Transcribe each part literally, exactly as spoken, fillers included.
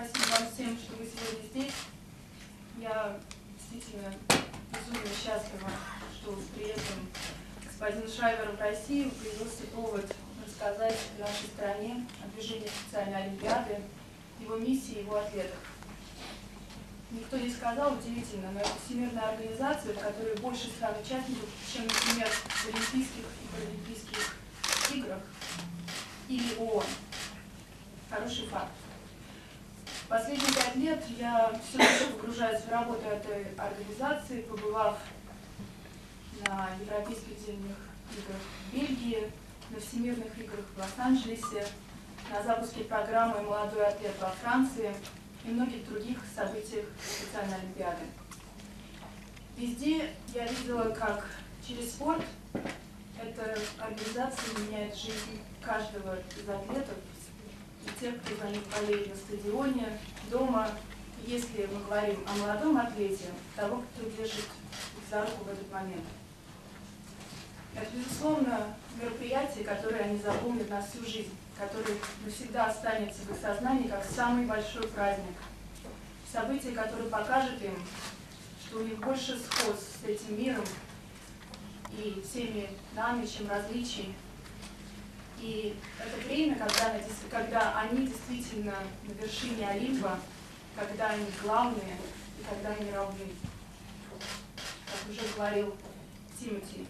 спасибо вам всем, что вы сегодня здесь. Я действительно безумно счастлива, что с приездом господина Шрайбера в Россию появился повод рассказать нашей стране о движении специальной олимпиады, его миссии, его атлетах. Никто не сказал, удивительно, но это всемирная организация, в которой больше стран-участников, чем, например, в Олимпийских и Паралимпийских играх или ООН. Хороший факт. Последние пять лет я все больше погружаюсь в работу этой организации, побывав на Европейских зимних играх в Бельгии, на Всемирных играх в Лос-Анджелесе, на запуске программы «Молодой атлет» во Франции и многих других событиях специальной олимпиады. Везде я видела, как через спорт эта организация меняет жизнь каждого из атлетов, и тех, кто за них болеет на стадионе, дома. Если мы говорим о молодом атлете, того, кто держит их за руку в этот момент. Это, безусловно, мероприятие, которое они запомнят на всю жизнь, которое навсегда останется в их сознании как самый большой праздник. Событие, которое покажет им, что у них больше сходств с этим миром и всеми нами, чем различий. И это время, когда, когда они действительно на вершине Олимпа, когда они главные и когда они равны. Как уже говорил Тимоти.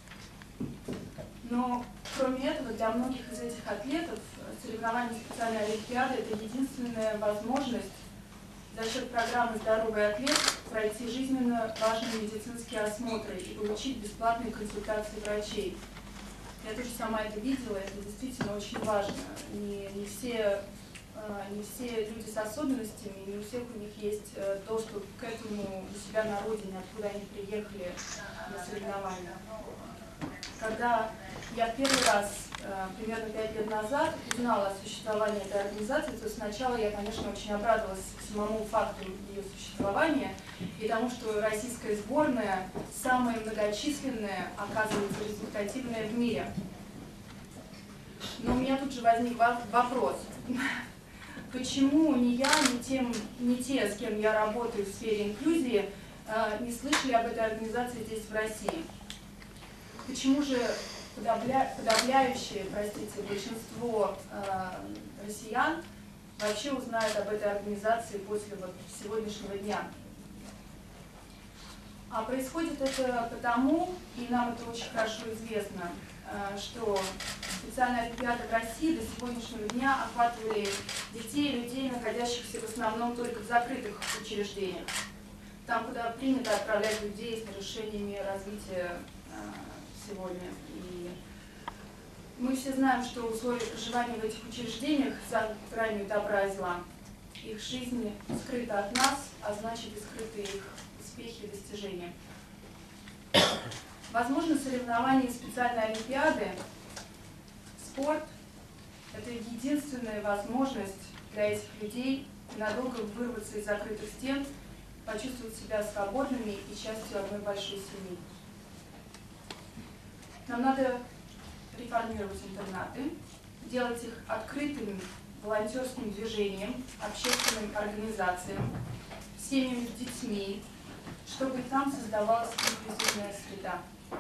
Но кроме этого, для многих из этих атлетов соревнования специальной олимпиады – это единственная возможность за счет программы «Здоровый атлет» пройти жизненно важные медицинские осмотры и получить бесплатные консультации врачей. Я тоже сама это видела, это действительно очень важно. Не, не, все, не все люди с особенностями, не у всех у них есть доступ к этому у себя на родине, откуда они приехали на соревнования. Когда я первый раз, примерно пять лет назад, узнала о существовании этой организации, то сначала я, конечно, очень обрадовалась самому факту ее существования и тому, что российская сборная самая многочисленная, оказывается, результативная в мире. Но у меня тут же возник вопрос. Почему ни я, ни, тем, ни те, с кем я работаю в сфере инклюзии, не слышали об этой организации здесь, в России? Почему же подавля... подавляющее, простите, большинство э, россиян вообще узнают об этой организации после вот сегодняшнего дня? А происходит это потому, и нам это очень хорошо известно, э, что специальная олимпиада в России до сегодняшнего дня охватывали детей и людей, находящихся в основном только в закрытых учреждениях. Там, куда принято отправлять людей с нарушениями развития сегодня. И мы все знаем, что условия проживания в этих учреждениях за гранью добра и зла. Их жизнь скрыта от нас, а значит и скрыты их успехи и достижения. Возможно, соревнования специальной олимпиады, спорт – это единственная возможность для этих людей надолго вырваться из закрытых стен, почувствовать себя свободными и частью одной большой семьи. Нам надо реформировать интернаты, делать их открытым волонтерским движением, общественным организациям, семьями с детьми, чтобы там создавалась инклюзивная среда.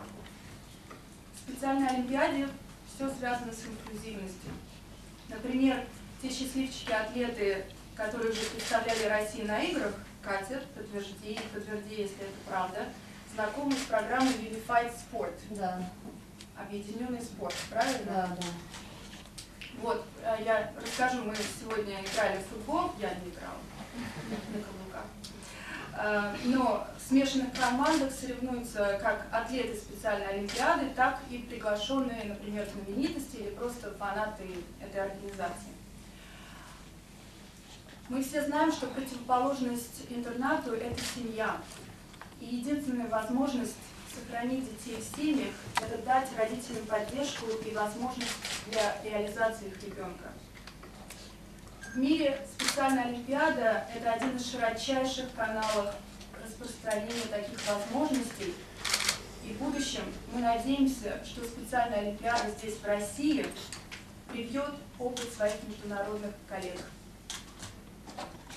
В специальной олимпиаде все связано с инклюзивностью. Например, те счастливчики-атлеты, которые уже представляли Россию на играх, Катя, подтверди, подтверди, если это правда, знакомы с программой Unified Sport. Да. Объединенный спорт, правильно? Да, да. Вот, я расскажу, мы сегодня играли в футбол, я не играла на каблуках. Но в смешанных командах соревнуются как атлеты специальной олимпиады, так и приглашенные, например, знаменитости или просто фанаты этой организации. Мы все знаем, что противоположность интернату – это семья. И единственная возможность сохранить детей в семьях – это дать родителям поддержку и возможность для реализации их ребенка. В мире специальная олимпиада – это один из широчайших каналов распространения таких возможностей. И в будущем мы надеемся, что специальная олимпиада здесь, в России, привьет опыт своих международных коллег.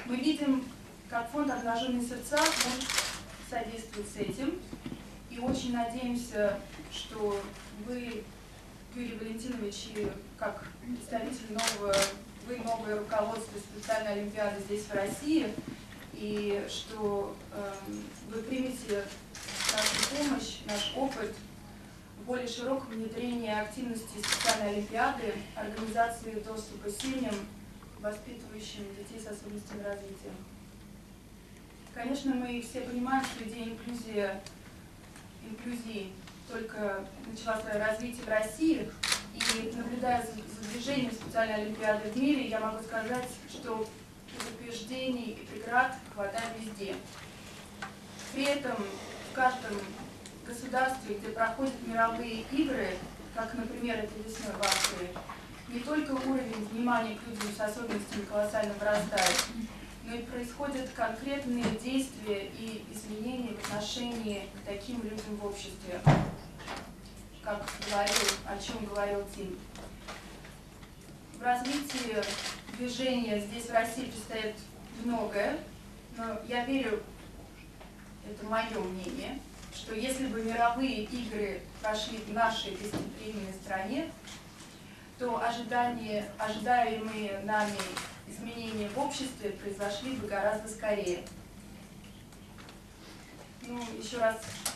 Мы видим, как фонд «Обнаженные сердца» может содействовать с этим. И очень надеемся, что вы, Юрий Валентинович, и как представитель нового, вы новое руководство специальной олимпиады здесь, в России, и что э, вы примете нашу помощь, наш опыт в более широком внедрении активности специальной олимпиады, организации доступа семьям, воспитывающим детей с особенностями развития. Конечно, мы все понимаем, что идея инклюзии, инклюзии только начала свое развитие в России, и наблюдая за, за движением специальной олимпиады в мире, я могу сказать, что предубеждений и преград хватает везде. При этом в каждом государстве, где проходят мировые игры, как, например, это весной в Австрии, не только уровень внимания к людям с особенностями колоссально вырастает, но и происходят конкретные действия и изменения в отношении к таким людям в обществе, как говорил, о чем говорил Тим. В развитии движения здесь в России предстоит многое, но я верю, это мое мнение, что если бы мировые игры прошли в нашей гостеприимной стране, то ожидания, ожидаемые нами изменения в обществе произошли бы гораздо скорее. Ну, еще раз